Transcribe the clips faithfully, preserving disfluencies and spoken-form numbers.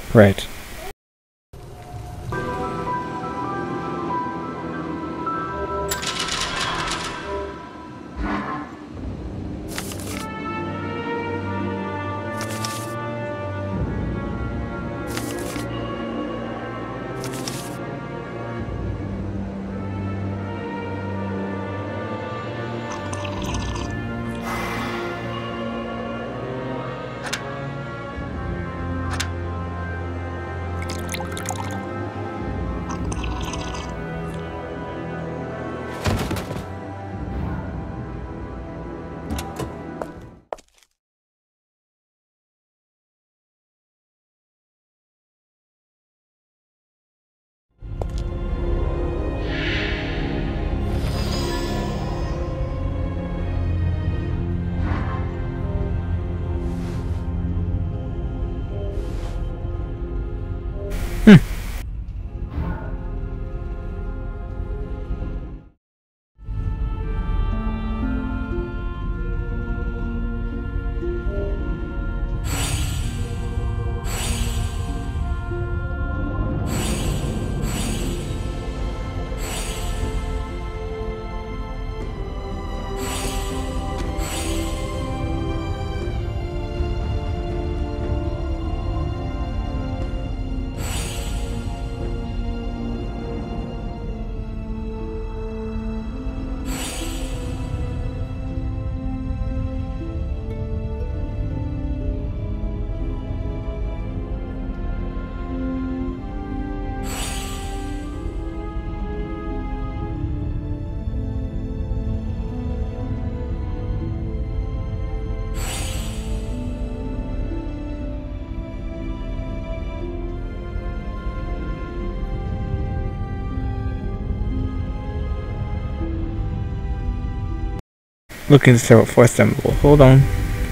Right. Looking for assemble. Hold on.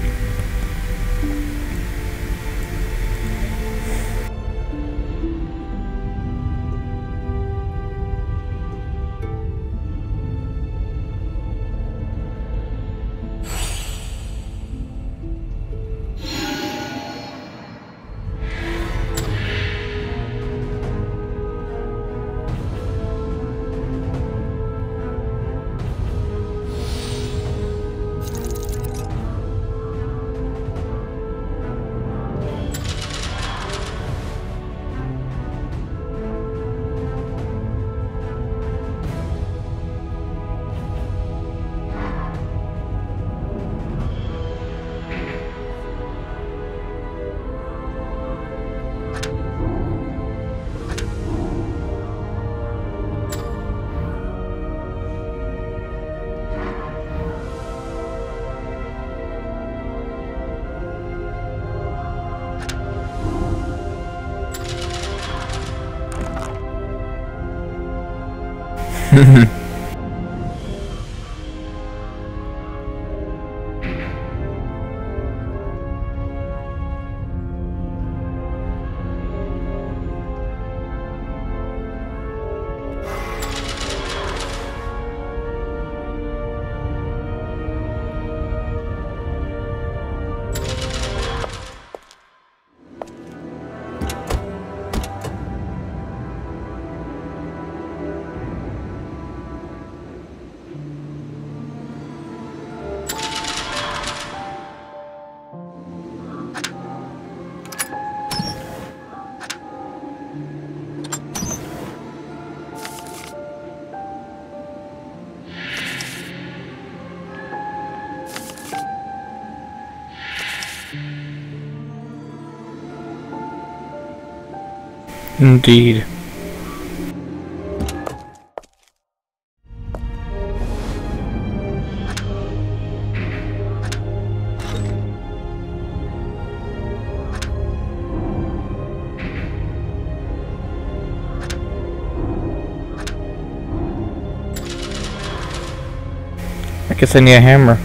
Indeed. I guess I need a hammer.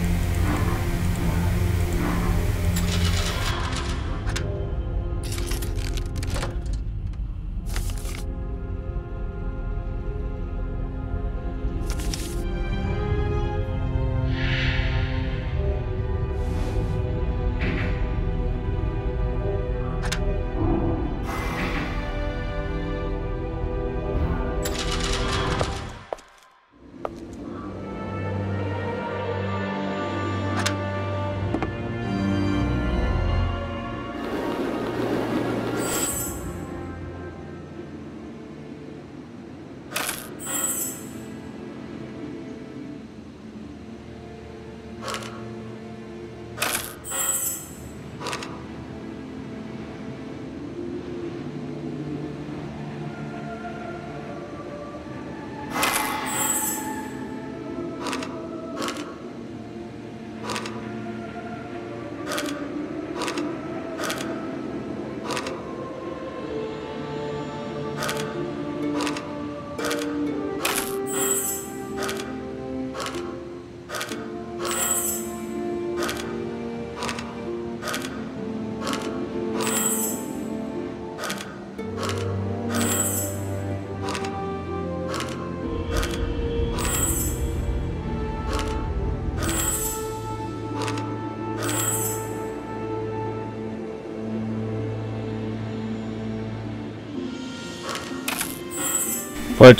What?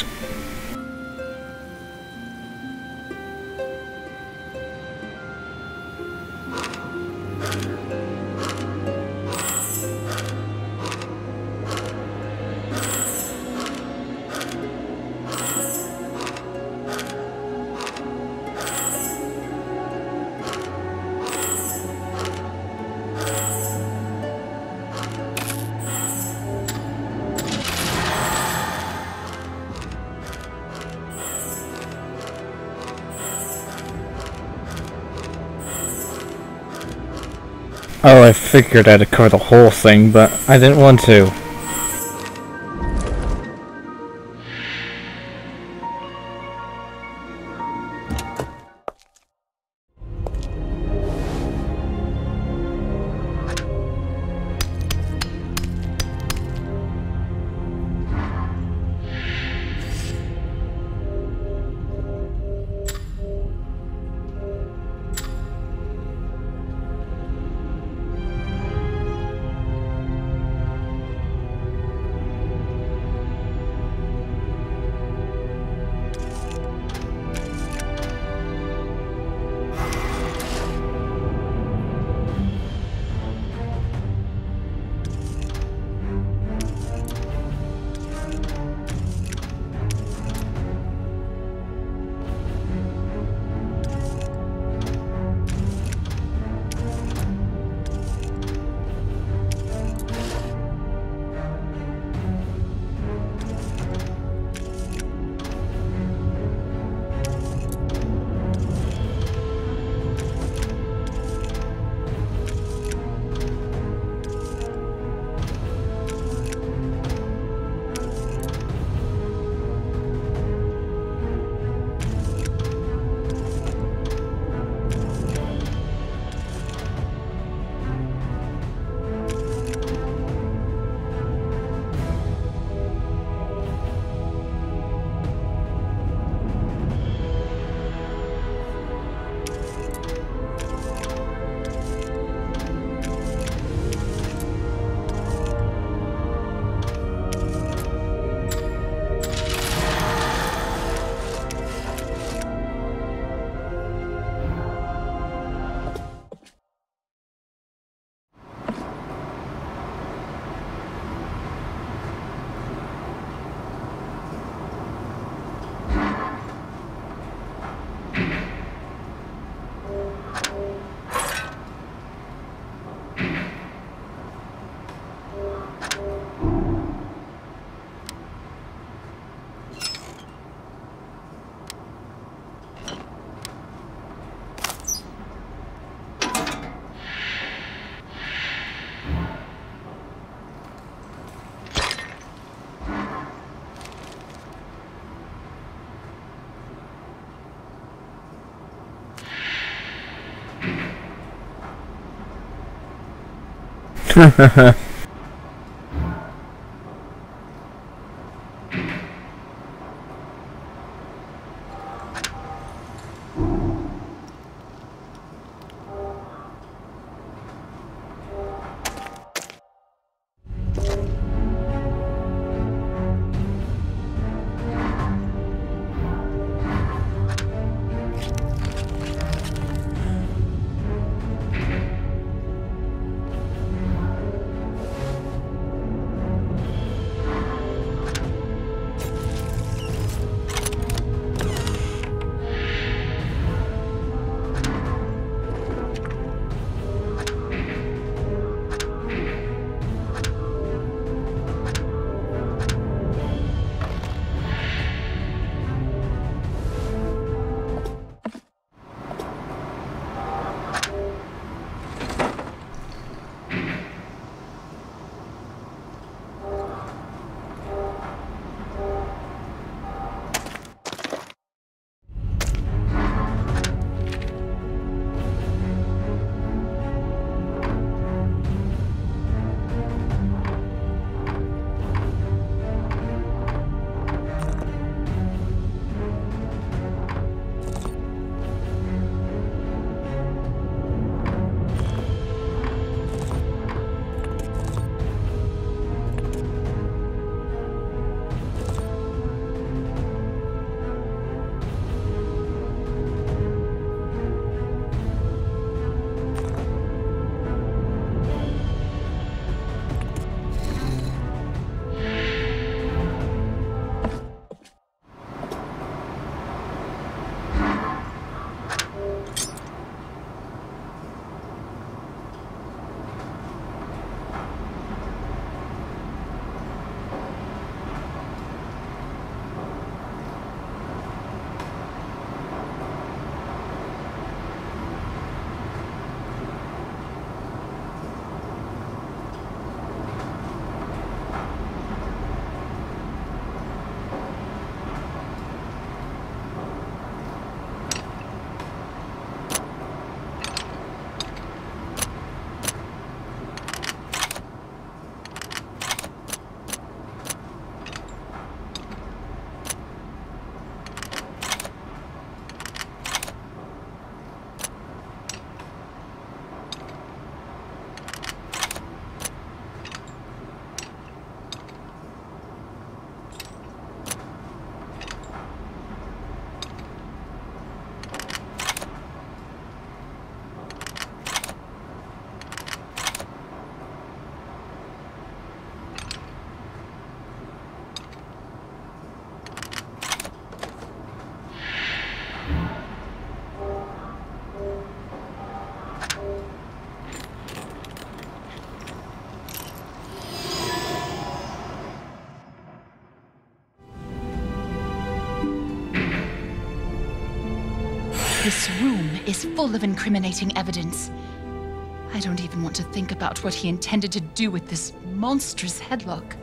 Oh, I figured I'd cover the whole thing, but I didn't want to. This room is full of incriminating evidence. I don't even want to think about what he intended to do with this monstrous headlock.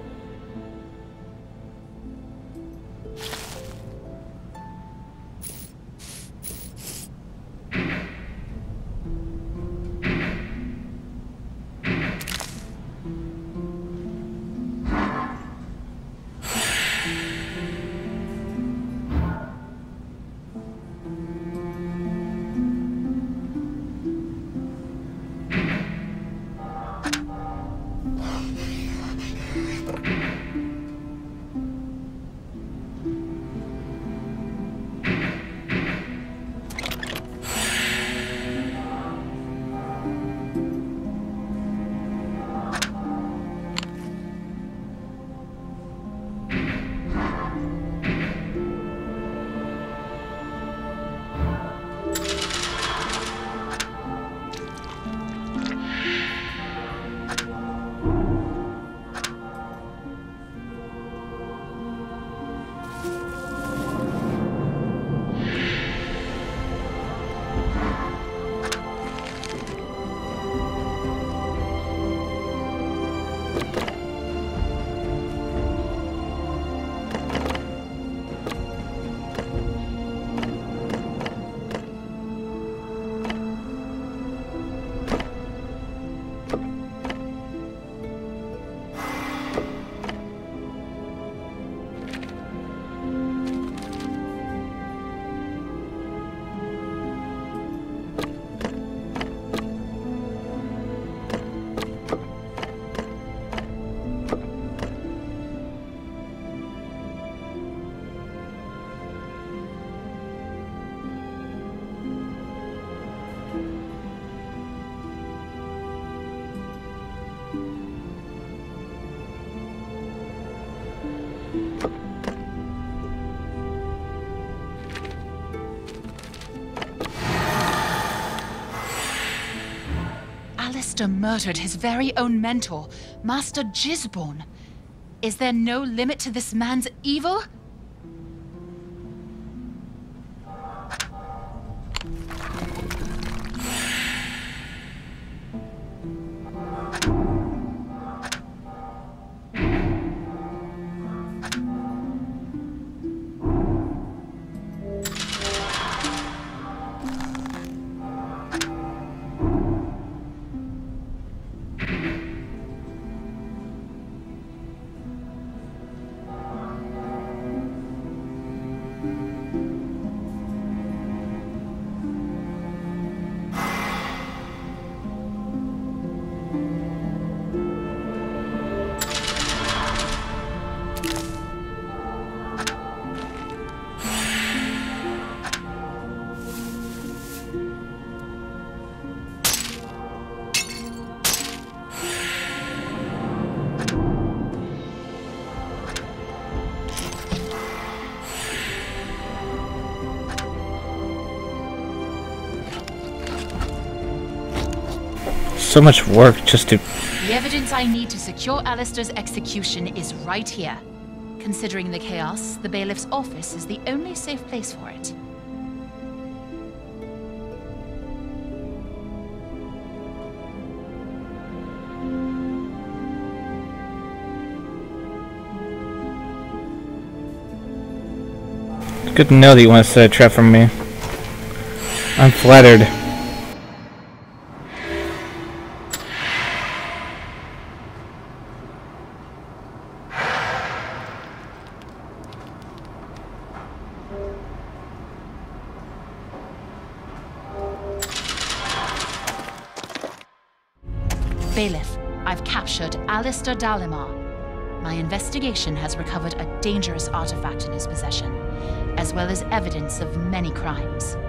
Alistair murdered his very own mentor, Master Gisborne. Is there no limit to this man's evil? So much work just to... The evidence I need to secure Alistair's execution is right here. Considering the chaos, the bailiff's office is the only safe place for it. Good to know that you want to set a trap for me. I'm flattered. Bailiff, I've captured Alistair Dalimar. My investigation has recovered a dangerous artifact in his possession, as well as evidence of many crimes.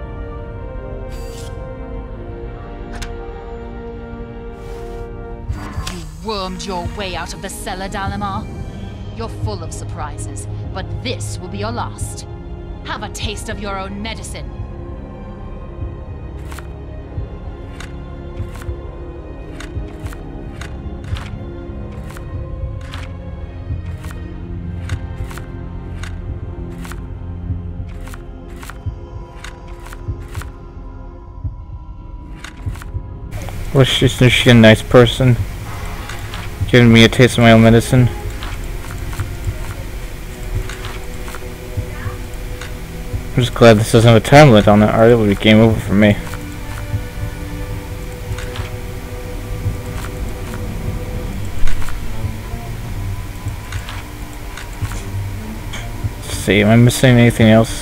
You wormed your way out of the cellar, Dalimar. You're full of surprises, but this will be your last. Have a taste of your own medicine. Was she, is she a nice person? Giving me a taste of my own medicine? I'm just glad this doesn't have a time limit on it, or it would be game over for me. Let's see, am I missing anything else?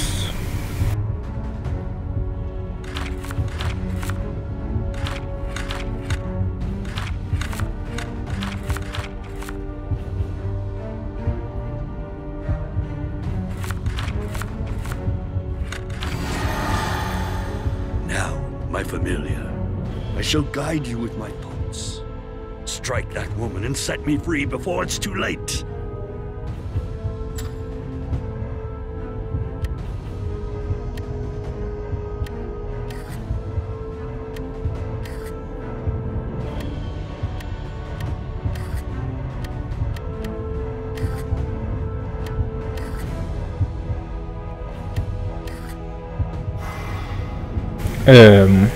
My familiar, I shall guide you with my thoughts. Strike that woman and set me free before it's too late. Um...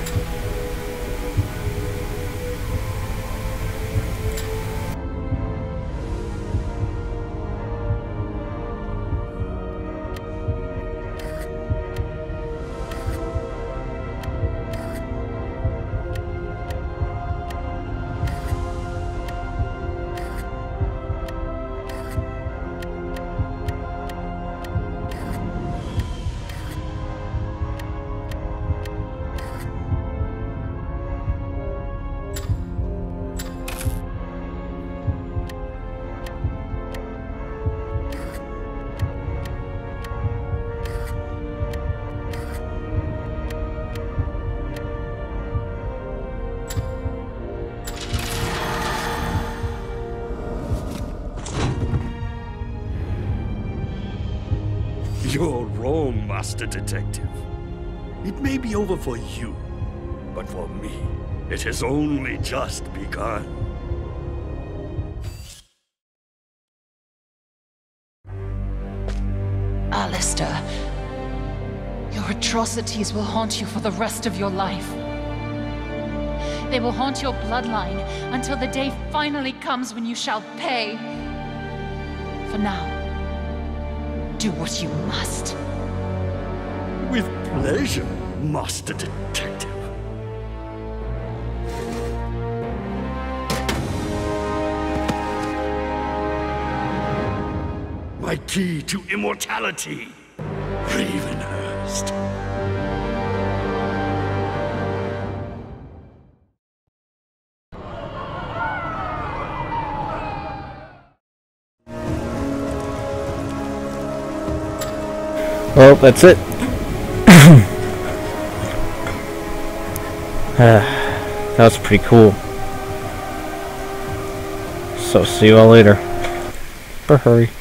You're wrong, Master Detective. It may be over for you, but for me, it has only just begun. Alistair, your atrocities will haunt you for the rest of your life. They will haunt your bloodline until the day finally comes when you shall pay. For now, do what you must. With pleasure, Master Detective. My key to immortality, Ravenhearst. Well, that's it. uh, that was pretty cool. So, see you all later. For hurry.